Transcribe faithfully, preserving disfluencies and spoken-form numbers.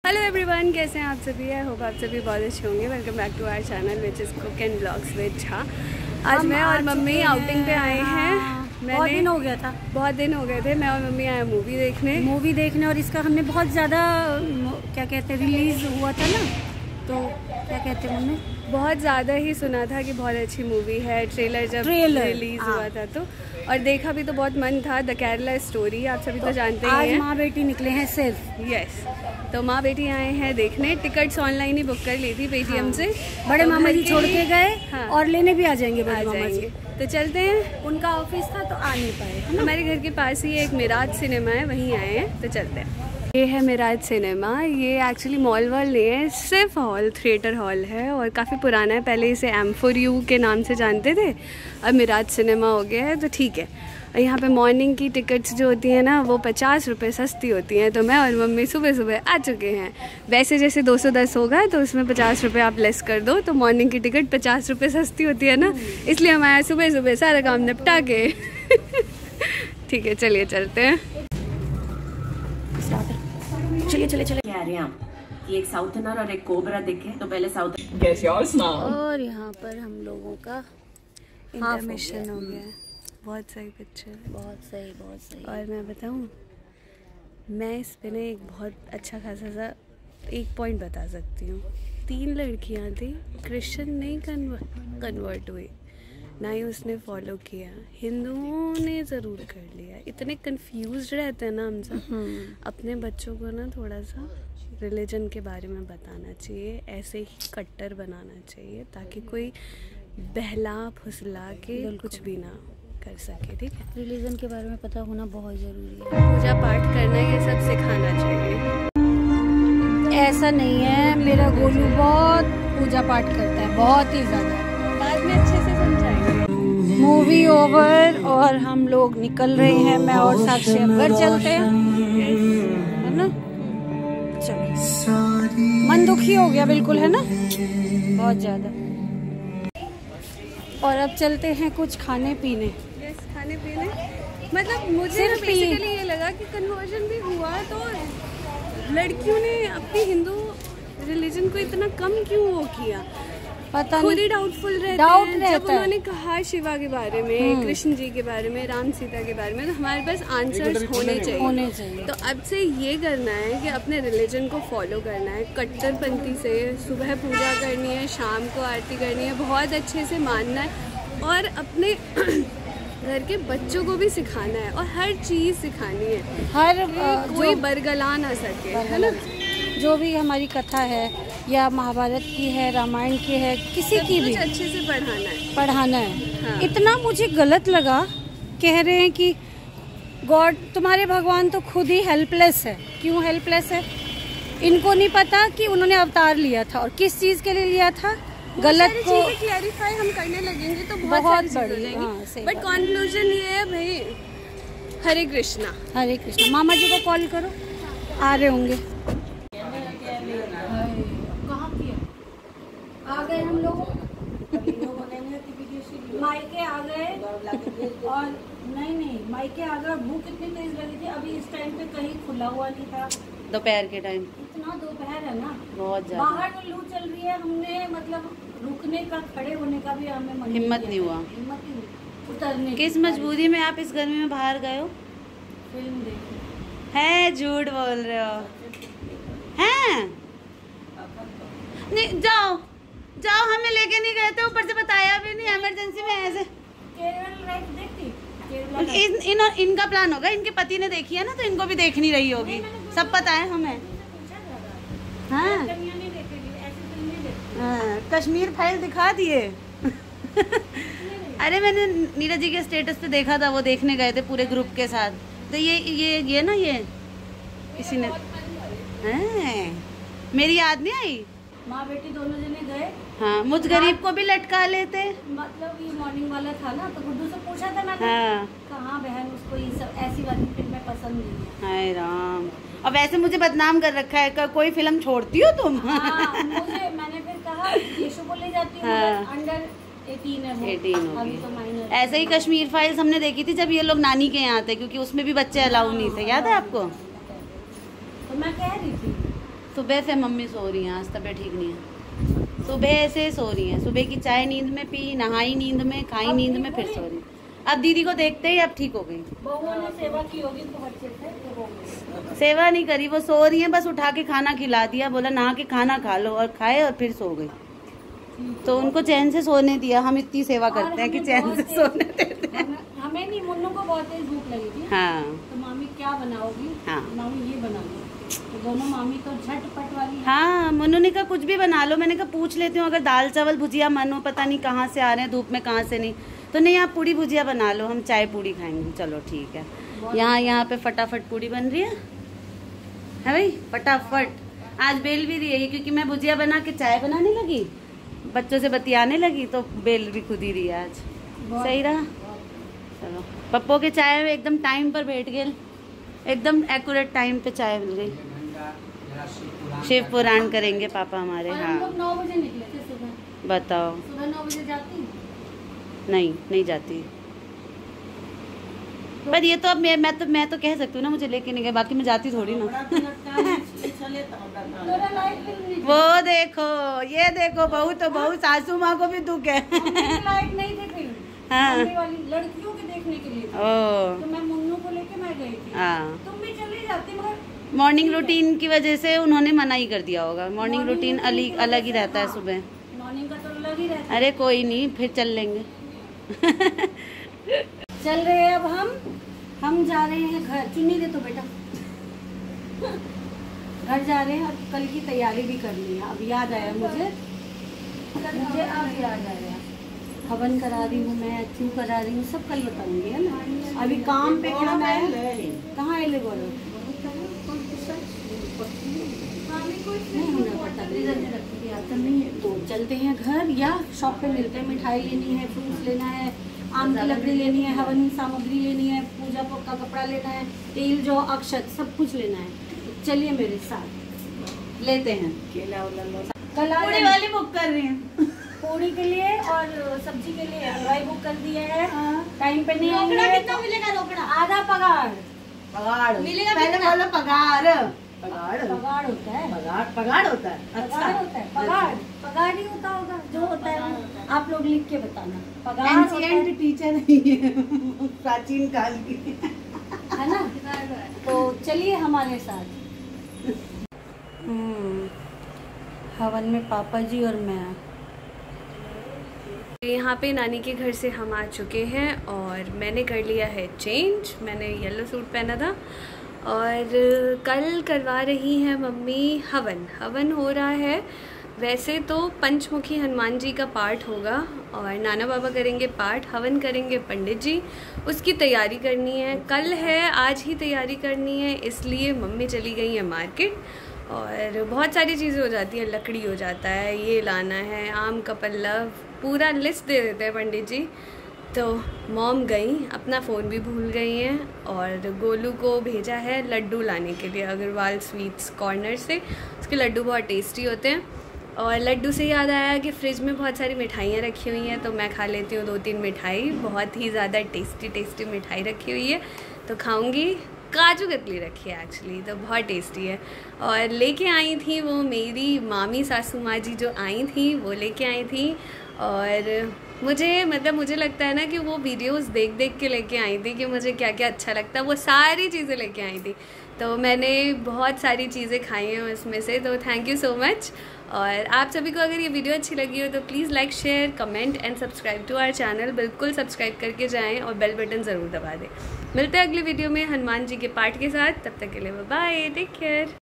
Hello everyone, कैसे हैं आप सभी? आई होप आप सभी बहुत अच्छे होंगे। Welcome back to our channel which is cook and blogs with Jha. आज मैं और मम्मी आउटिंग पे आए हैं। मैंने बहुत दिन हो गया था बहुत दिन हो गए थे मैं और मम्मी आए मूवी देखने मूवी देखने और इसका हमने बहुत ज़्यादा क्या कहते हैं रिलीज़ हुआ था ना, तो क्या कहते हैं मम्मी, बहुत ज़्यादा ही सुना था कि बहुत अच्छी मूवी है। ट्रेलर जब ट्रेलर, रिलीज़ हाँ। हुआ था तो और देखा भी तो बहुत मन था। द केरला स्टोरी आप सभी तो, तो जानते ही हैं। आज माँ बेटी निकले हैं सिर्फ। यस, तो माँ बेटी आए हैं देखने। टिकट्स ऑनलाइन ही बुक कर ली थी पेटीएम हाँ। से। बड़े तो मामा जी छोड़ के गए हाँ। और लेने भी आ जाएंगे बड़े आ मामा जाएंगे। जी। तो चलते हैं, उनका ऑफिस था तो आ नहीं पाए। हमारे घर के पास ही एक मिराज सिनेमा है, वहीं आए हैं, तो चलते हैं। ये है मिराज सिनेमा। ये एक्चुअली मॉल वॉल नहीं है, सिर्फ हॉल, थिएटर हॉल है और काफ़ी पुराना है। पहले इसे एम फोर यू के नाम से जानते थे, अब मिराज सिनेमा हो गया है, तो ठीक है। यहाँ पे मॉर्निंग की टिकट्स जो होती हैं ना, वो पचास रुपये सस्ती होती हैं। तो मैं और मम्मी सुबह सुबह आ चुके हैं। वैसे जैसे दो सौ दस होगा तो उसमें पचास रुपये आप लेस कर दो, तो मॉर्निंग की टिकट पचास रुपये सस्ती होती है ना, इसलिए हम आए सुबह सुबह सारा काम निपटा के। ठीक है, चलिए चलते हैं। चलिए चलिए चलिए। कह रहे हैं आप कि एक साउथनर और एक कोबरा देखे, तो पहले साउथ। और यहाँ पर हम लोगों का इंटरमिशन हो गया है। बहुत सही पिक्चर है, बहुत सही बहुत सही। और मैं बताऊँ, मैं इस पे ना एक बहुत अच्छा खासा सा एक पॉइंट बता सकती हूँ। तीन लड़कियाँ थी, क्रिश्चियन नहीं कन्वर्ट कन्वर्ट हुई, ना ही उसने फॉलो किया। हिंदुओं ने ज़रूर कर लिया। इतने कंफ्यूज रहते हैं ना हम सब। अपने बच्चों को ना थोड़ा सा रिलीजन के बारे में बताना चाहिए, ऐसे ही कट्टर बनाना चाहिए, ताकि कोई बहला फुसला के कुछ भी ना कर सके। ठीक है, रिलीजन के बारे में पता होना बहुत ज़रूरी है। पूजा पाठ करना, ये सब सिखाना चाहिए। ऐसा नहीं है, मेरा गोलू बहुत पूजा पाठ करता है, बहुत ही ज़्यादा। बाद में अच्छे से समझाएंगे। मूवी ओवर और हम लोग निकल रहे हैं। मैं और साक्षी अब घर चलते हैं, है ना। चलो, मन दुखी हो गया बिल्कुल, है ना, बहुत ज़्यादा। और अब चलते हैं कुछ खाने पीने। यस, खाने पीने। मतलब मुझे बेसिकली ये लगा कि कन्वर्जन भी हुआ तो लड़कियों ने अपनी हिंदू रिलीजन को इतना कम क्यों वो किया, पता खुद नहीं, ही डाउटफुल रहते डाउट हैं। जब उन्होंने कहा शिवा के बारे में, कृष्ण जी के बारे में, राम सीता के बारे में, तो हमारे पास आंसर्स होने चाहिए होने चाहिए। तो अब से ये करना है कि अपने रिलीजन को फॉलो करना है कट्टरपंथी से। सुबह पूजा करनी है, शाम को आरती करनी है, बहुत अच्छे से मानना है और अपने घर के बच्चों को भी सिखाना है और हर चीज़ सिखानी है। हर कोई बरगला ना सके, है ना। जो भी हमारी कथा है या महाभारत की है, रामायण की है, किसी की भी अच्छे से पढ़ाना है पढ़ाना है। हाँ। इतना मुझे गलत लगा, कह रहे हैं कि गॉड, तुम्हारे भगवान तो खुद ही हेल्पलेस है। क्यों हेल्पलेस है? इनको नहीं पता कि उन्होंने अवतार लिया था और किस चीज़ के लिए लिया था। गलत को क्लैरिफाई हम करने लगेंगे तो बहुत, बहुत बड़ी हो जाएंगी। बट हाँ, कंक्लूजन ये है भाई, हरे कृष्णा हरे कृष्णा। मामा जी को कॉल करो, आ रहे होंगे। आ गए हम लोग, मायके आ गए। और नहीं नहीं मायके आ गए। भूख इतनी तेज लगी थी, अभी इस टाइम पे कहीं खुला हुआ नहीं था। दोपहर के टाइम इतना दोपहर है ना, बहुत ज्यादा बाहर तो लू चल रही है। हमने मतलब रुकने का, खड़े होने का भी हमें मन हिम्मत नहीं हुआ। हिम्मत ही नहीं उतरने। किस मजबूरी में आप इस गर्मी में बाहर गए हो? फिल्म देखी है, झूठ बोल रहे हो हैं? नहीं, जाओ जाओ, हमें लेके नहीं गए थे, ऊपर से बताया भी नहीं, इमरजेंसी में ऐसे। केरल लाइफ देखती, केरला इन, इन, इनका प्लान होगा, इनके पति ने देखी है ना, तो इनको भी देखनी रही होगी। सब पता है हमें। हाँ, हाँ, कश्मीर फाइल दिखा दिए। अरे मैंने नीरज जी के स्टेटस पे देखा था, वो देखने गए थे पूरे ग्रुप के साथ। तो ये ये ये ना, ये इसी ने, हाँ, मेरी याद नहीं आई। माँ बेटी दोनों जने गए। हाँ, मुझ गरीब को भी लटका लेते। मतलब ये मॉर्निंग वाला था ना, तो गुड्डू से पूछा था ना, हाँ, कहाँ बहन, उसको ये सब ऐसी वाली फिल्में पसंद नहीं है। हाय राम, अब वैसे मुझे बदनाम कर रखा है। कोई फिल्म छोड़ती हो तुम? हाँ, मुझे मैंने फिर कहा यीशु को ले जाती हूँ। हाँ। अंडर एटीन है वो, एटीन अभी तो माइनर। ऐसे ही कश्मीर फाइल्स हमने देखी थी जब ये लोग नानी के यहाँ थे, क्योंकि उसमें भी बच्चे अलाउ नहीं थे। याद है आपको? तो मैं कह रही थी सुबह से मम्मी सो रही हैं, आज तबीयत ठीक नहीं है। सुबह से सो रही हैं, सुबह की चाय नींद में पी, नहाई नींद में, खाई नींद में, फिर सो रही। अब दीदी को देखते ही अब ठीक हो गई। बहुओं ने सेवा की होगी तो बच्चे से तो हो गई। सेवा नहीं करी, वो सो रही हैं, बस उठा के खाना खिला दिया, बोला नहा के खाना खा लो, और खाए और फिर सो गई। तो उनको चैन से सोने दिया। हम इतनी सेवा करते हैं कि चैन से सोने देते हैं। हमें नहीं, मुन्नू को बहुत तेज भूख लगी थी। हाँ तो मामी क्या बनाओगी? हाँ मामी ये बना लो। तो दोनों मामी तो झटपट वाली है। हाँ, मुन्नू ने कहा कुछ भी बना लो। मैंने कहा पूछ लेती हूँ, अगर दाल चावल भुजिया मन हो, पता नहीं कहाँ से आ रहे हैं धूप में, कहाँ से नहीं, तो नहीं आप पूड़ी भुजिया बना लो, हम चाय पूड़ी खाएंगे। चलो ठीक है। यहाँ यहाँ पे फटाफट पूड़ी बन रही है, है भाई, फटाफट। आज बेल भी रही है क्योंकि मैं भुजिया बना के चाय बनाने लगी, बच्चों से बतियाने लगी, तो बेल भी खुद ही रही है आज। सही रहा। चलो, पप्पो के चाय में एकदम टाइम पर बैठ गए, एकदम एक्यूरेट टाइम पे चाय मिल गई। शिव पुराण करेंगे पापा हमारे। हाँ, नौ बजे निकले थे सुबह। बताओ। सुबह नौ बजे जाती? नहीं, नहीं जाती। पर ये तो अब मैं मैं तो मैं तो कह सकती हूँ ना, मुझे लेके नहीं गए, बाकी मैं जाती थोड़ी ना। वो देखो, ये देखो, बहू तो बहू, सासू माँ को भी दुख है। लाइट नहीं थे फिर। हाँ, वाली लड़कियों के देखने के लिए ओ, तो मैं मुन्नू को लेके मैं गई थी। हाँ, तुम भी चली जाती, मगर मॉर्निंग रूटीन की वजह से उन्होंने मना ही कर दिया होगा। मॉर्निंग रूटीन अलग अलग ही रहता है सुबह। मॉर्निंग का तो अलग ही रहता है। अरे कोई नहीं, फिर चल लेंगे। चल रहे हैं अब हम हम जा रहे हैं घर। चुन्नी दे तो बेटा। घर जा रहे हैं, अब कल की तैयारी भी करनी है। अब याद आया मुझे मुझे अब याद आया, हवन करा रही हूँ मैं, क्यों करा रही हूँ, सब कल बताऊंगी, है ना। अभी काम पे क्या मैं कहाँ ले बोलो, नहीं होना पड़ता, नहीं है। तो चलते हैं घर या शॉप पे मिलते हैं। मिठाई लेनी है, फ्रूट्स लेना है, आम की लकड़ी लेनी है, हवन सामग्री लेनी है, पूजा का कपड़ा लेना है, तेल जो अक्षत सब कुछ लेना है। तो चलिए मेरे साथ लेते हैं। केला कल पूरी वाली बुक कर रही हैं। पूरी के लिए और सब्जी के लिए हलवाई बुक कर दिया है। टाइम पे नहीं आएंगे। कितना मिलेगा रोकड़ा? आधा पगार पगार मिलेगा। पहले बोलो पगार। पगार पगार होता है। पगार पगार होता है। पगार होता है। पगार पगार नहीं होता होगा, जो होता है आप लोग लिख के बताना। पगार एंशिएंट टीचर नहीं है, प्राचीन काल की, है ना। तो चलिए हमारे साथ। हवन में पापा जी और मैं। यहाँ पे नानी के घर से हम आ चुके हैं और मैंने कर लिया है चेंज। मैंने येलो सूट पहना था और कल करवा रही हैं मम्मी हवन। हवन हो रहा है, वैसे तो पंचमुखी हनुमान जी का पाठ होगा और नाना बाबा करेंगे पाठ, हवन करेंगे पंडित जी, उसकी तैयारी करनी है। कल है, आज ही तैयारी करनी है, इसलिए मम्मी चली गई है मार्केट और बहुत सारी चीज़ें हो जाती हैं। लकड़ी हो जाता है, ये लाना है, आम का पल्लव, पूरा लिस्ट दे देते हैं पंडित जी। तो मॉम गई, अपना फ़ोन भी भूल गई हैं और गोलू को भेजा है लड्डू लाने के लिए अग्रवाल स्वीट्स कॉर्नर से। उसके लड्डू बहुत टेस्टी होते हैं। और लड्डू से याद आया कि फ्रिज में बहुत सारी मिठाइयाँ रखी हुई हैं, तो मैं खा लेती हूँ दो तीन मिठाई। बहुत ही ज़्यादा टेस्टी टेस्टी मिठाई रखी हुई है, तो खाऊंगी। काजू कतली रखी है एक्चुअली, तो बहुत टेस्टी है। और लेके आई थी वो मेरी मामी सासू माँ जी जो आई थी, वो लेके आई थी। और मुझे मतलब मुझे लगता है ना कि वो वीडियोस देख देख के लेके आई थी कि मुझे क्या क्या अच्छा लगता है, वो सारी चीज़ें लेके आई थी। तो मैंने बहुत सारी चीज़ें खाई हैं उसमें से, तो थैंक यू सो मच। और आप सभी को अगर ये वीडियो अच्छी लगी हो तो please like, share, comment and subscribe to our channel. बिल्कुल सब्सक्राइब करके जाएं और बेल बटन ज़रूर दबा दें। मिलते हैं अगली वीडियो में हनुमान जी के पाठ के साथ। तब तक के लिए बाय, टेक केयर।